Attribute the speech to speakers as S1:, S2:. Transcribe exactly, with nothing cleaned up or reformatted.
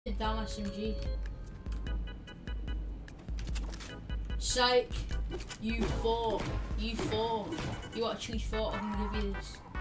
S1: Damn S M G. Sike You Thought. You thought. You actually thought I can give you this.